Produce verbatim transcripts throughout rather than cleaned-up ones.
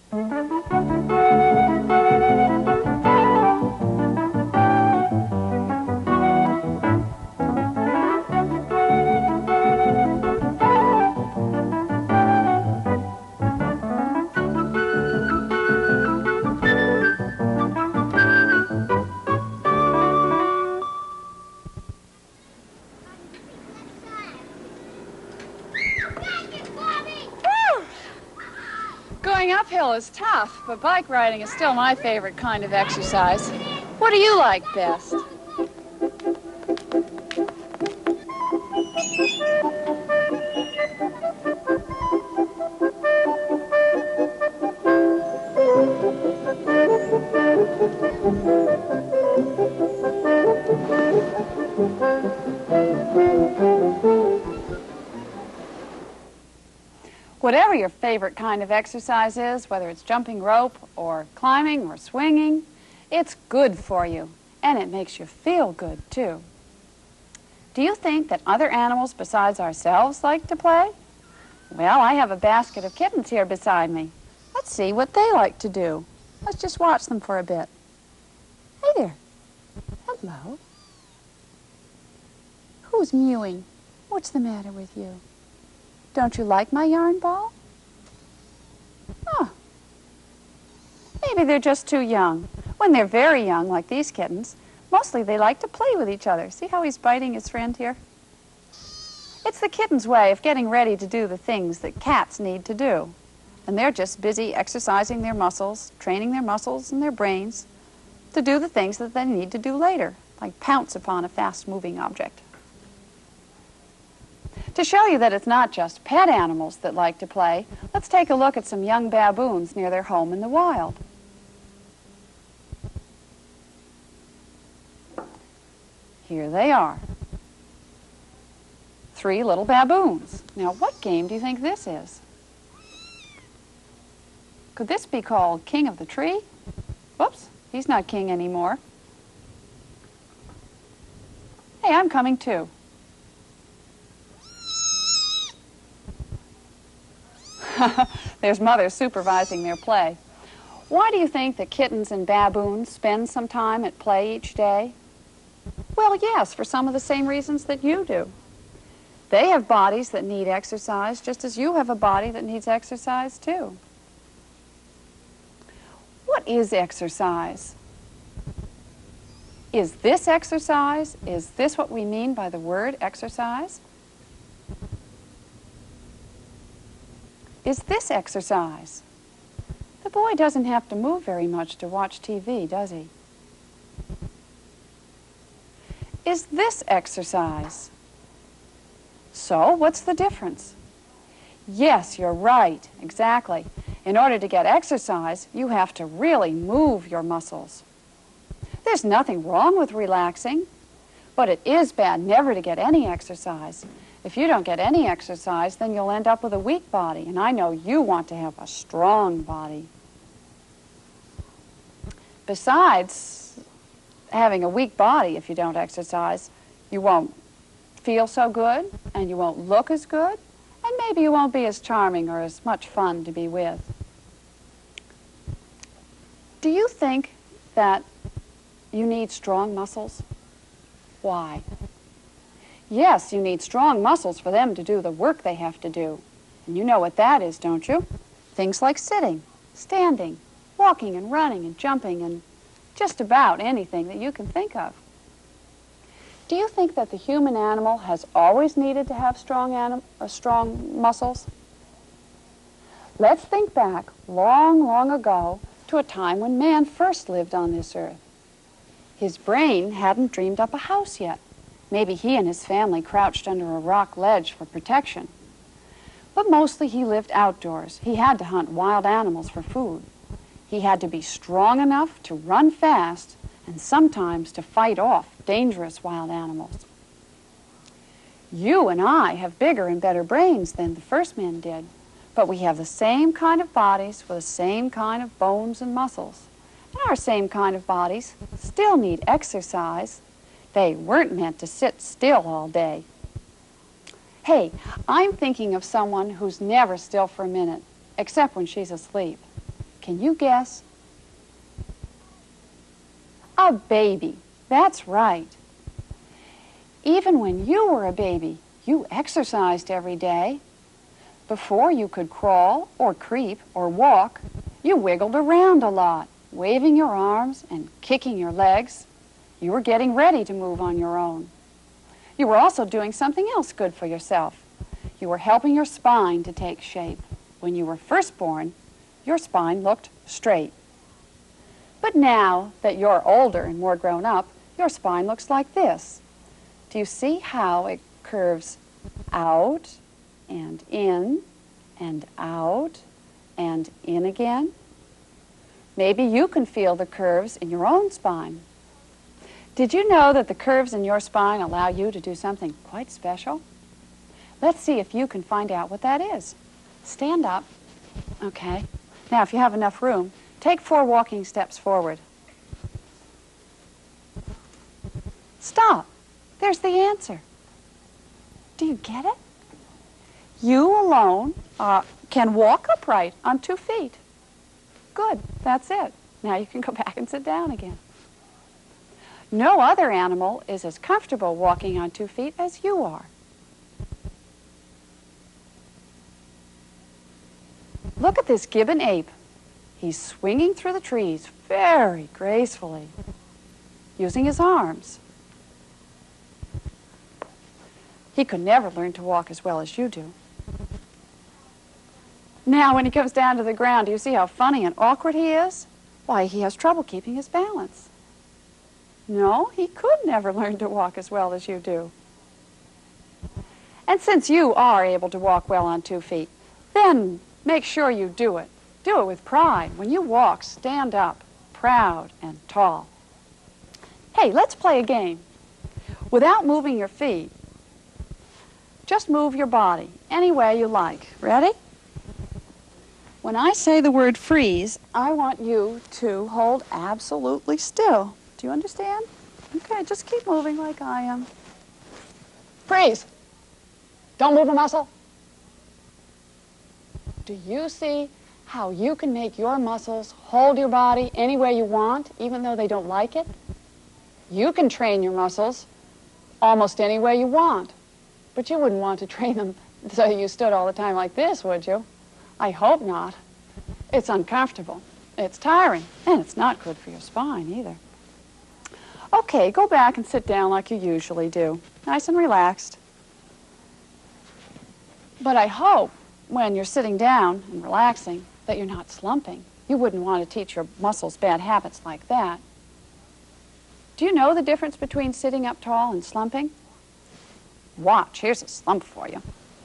Going uphill is tough, but bike riding is still my favorite kind of exercise. What do you like best? Whatever your favorite kind of exercise is, whether it's jumping rope or climbing or swinging, it's good for you, and it makes you feel good, too. Do you think that other animals besides ourselves like to play? Well, I have a basket of kittens here beside me. Let's see what they like to do. Let's just watch them for a bit. Hey there. Hello. Who's mewing? What's the matter with you? Don't you like my yarn ball? Oh. Maybe they're just too young. When they're very young, like these kittens, mostly they like to play with each other. See how he's biting his friend here? It's the kitten's way of getting ready to do the things that cats need to do. And they're just busy exercising their muscles, training their muscles and their brains to do the things that they need to do later, like pounce upon a fast-moving object. To show you that it's not just pet animals that like to play, let's take a look at some young baboons near their home in the wild. Here they are. Three little baboons. Now, what game do you think this is? Could this be called King of the Tree? Whoops, he's not king anymore. Hey, I'm coming too. There's mothers supervising their play. Why do you think that kittens and baboons spend some time at play each day? Well, yes, for some of the same reasons that you do. They have bodies that need exercise, just as you have a body that needs exercise, too. What is exercise? Is this exercise? Is this what we mean by the word exercise? Is this exercise? The boy doesn't have to move very much to watch T V, does he? Is this exercise? So, what's the difference? Yes, you're right, exactly. In order to get exercise, you have to really move your muscles. There's nothing wrong with relaxing, but it is bad never to get any exercise. If you don't get any exercise, then you'll end up with a weak body, and I know you want to have a strong body. Besides having a weak body, if you don't exercise, you won't feel so good, and you won't look as good, and maybe you won't be as charming or as much fun to be with. Do you think that you need strong muscles? Why? Yes, you need strong muscles for them to do the work they have to do. And you know what that is, don't you? Things like sitting, standing, walking and running and jumping and just about anything that you can think of. Do you think that the human animal has always needed to have strong, anim uh, strong muscles? Let's think back long, long ago to a time when man first lived on this earth. His brain hadn't dreamed up a house yet. Maybe he and his family crouched under a rock ledge for protection. But mostly he lived outdoors. He had to hunt wild animals for food. He had to be strong enough to run fast and sometimes to fight off dangerous wild animals. You and I have bigger and better brains than the first men did, but we have the same kind of bodies with the same kind of bones and muscles. And our same kind of bodies still need exercise. They weren't meant to sit still all day. Hey, I'm thinking of someone who's never still for a minute, except when she's asleep. Can you guess? A baby. That's right. Even when you were a baby, you exercised every day. Before you could crawl or creep or walk, you wiggled around a lot, waving your arms and kicking your legs. You were getting ready to move on your own. You were also doing something else good for yourself. You were helping your spine to take shape. When you were first born, your spine looked straight. But now that you're older and more grown up, your spine looks like this. Do you see how it curves out and in and out and in again? Maybe you can feel the curves in your own spine. Did you know that the curves in your spine allow you to do something quite special? Let's see if you can find out what that is. Stand up. Okay. Now, if you have enough room, take four walking steps forward. Stop. There's the answer. Do you get it? You alone uh, can walk upright on two feet. Good. That's it. Now you can go back and sit down again. No other animal is as comfortable walking on two feet as you are. Look at this gibbon ape. He's swinging through the trees very gracefully, using his arms. He could never learn to walk as well as you do. Now, when he comes down to the ground, do you see how funny and awkward he is? Why, he has trouble keeping his balance. No, he could never learn to walk as well as you do. And since you are able to walk well on two feet, then make sure you do it. Do it with pride. When you walk, stand up, proud and tall. Hey, let's play a game. Without moving your feet, just move your body any way you like. Ready? When I say the word freeze, I want you to hold absolutely still. Do you understand? Okay, just keep moving like I am. Freeze! Don't move a muscle. Do you see how you can make your muscles hold your body any way you want, even though they don't like it? You can train your muscles almost any way you want, but you wouldn't want to train them so you stood all the time like this, would you? I hope not. It's uncomfortable, it's tiring, and it's not good for your spine either. Okay, go back and sit down like you usually do, nice and relaxed. But I hope when you're sitting down and relaxing that you're not slumping. You wouldn't want to teach your muscles bad habits like that. Do you know the difference between sitting up tall and slumping? Watch, here's a slump for you.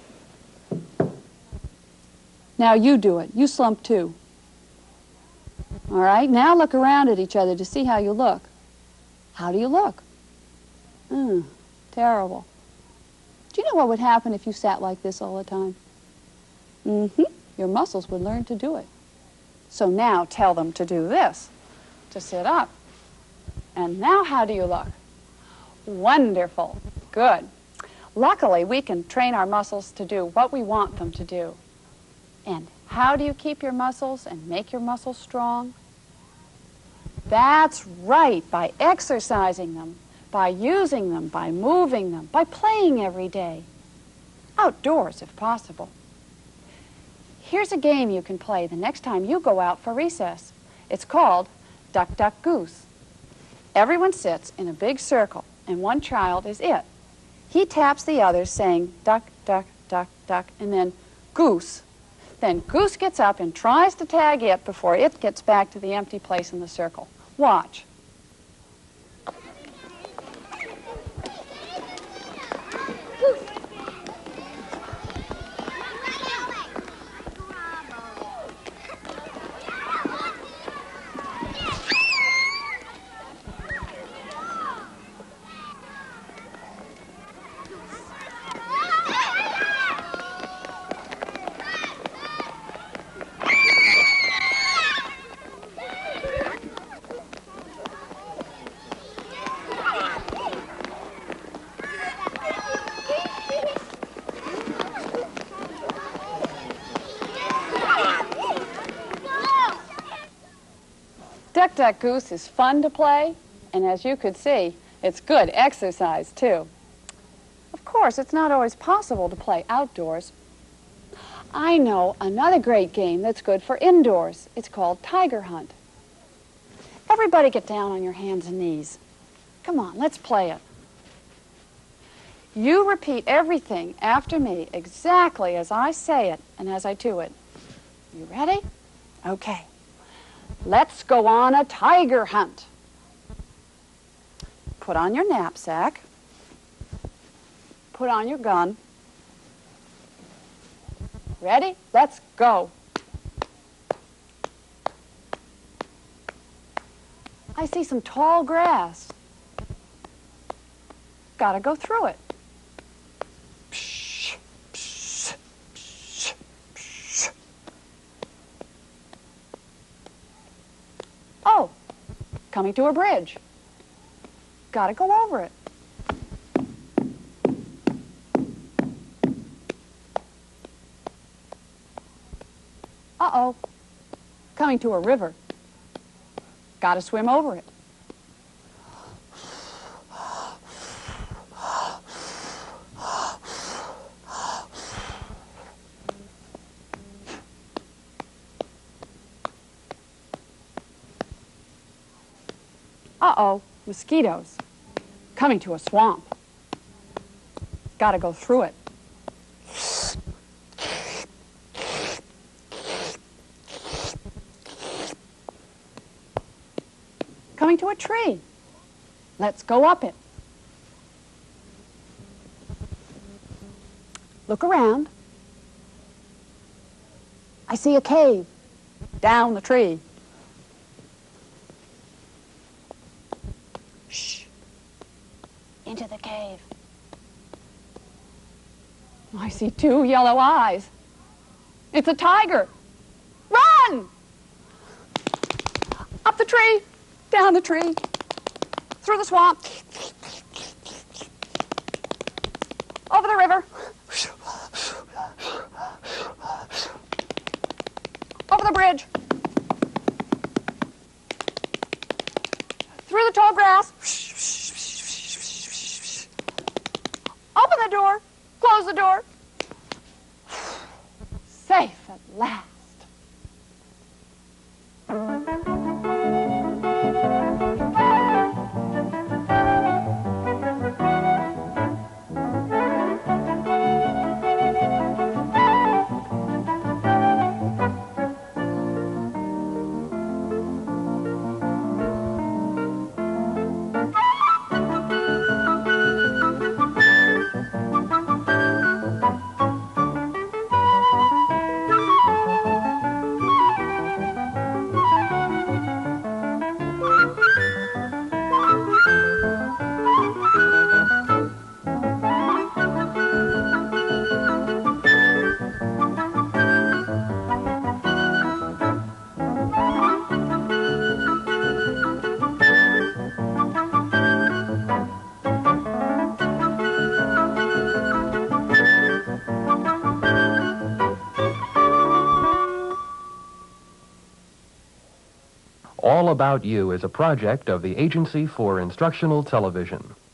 Now you do it. You slump too. All right, now look around at each other to see how you look. How do you look? Mm, terrible. Do you know what would happen if you sat like this all the time? Mm-hmm. Your muscles would learn to do it. So now tell them to do this, to sit up. And now how do you look? Wonderful. Good. Luckily, we can train our muscles to do what we want them to do. And how do you keep your muscles and make your muscles strong? That's right, by exercising them, by using them, by moving them, by playing every day. Outdoors, if possible. Here's a game you can play the next time you go out for recess. It's called Duck, Duck, Goose. Everyone sits in a big circle, and one child is it. He taps the others, saying, duck, duck, duck, duck, and then goose. Then Goose gets up and tries to tag it before it gets back to the empty place in the circle. Watch. Duck, Duck, Goose is fun to play, and as you could see, it's good exercise, too. Of course, it's not always possible to play outdoors. I know another great game that's good for indoors. It's called Tiger Hunt. Everybody get down on your hands and knees. Come on, let's play it. You repeat everything after me exactly as I say it and as I do it. You ready? Okay. Let's go on a tiger hunt. Put on your knapsack. Put on your gun. Ready? Let's go. I see some tall grass. Gotta go through it. Psh, psh, psh, psh. Oh, coming to a bridge. Gotta go over it. Uh-oh, coming to a river. Gotta swim over it. Uh-oh, mosquitoes. Coming to a swamp. Gotta go through it. Coming to a tree. Let's go up it. Look around. I see a cave down the tree. Shh. Into the cave. I see two yellow eyes. It's a tiger. Run! Up the tree. Down the tree, through the swamp, over the river, over the bridge, through the tall grass, open the door, close the door, safe at last. All About You is a project of the Agency for Instructional Television.